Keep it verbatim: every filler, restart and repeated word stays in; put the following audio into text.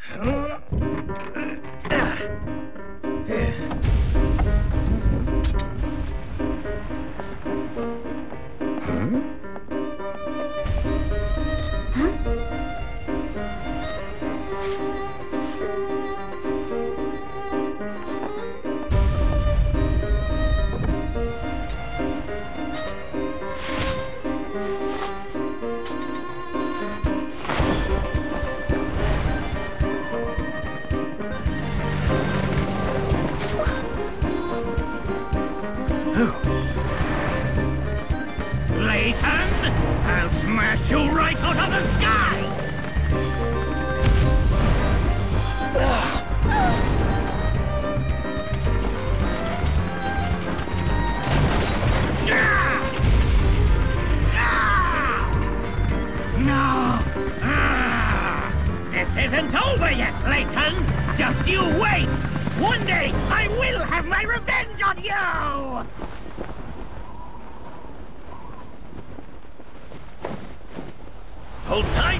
Layton, I'll smash you right out of the sky! No! This isn't over yet, Layton! Just you wait! One day, I will have my revenge on you! Hold tight!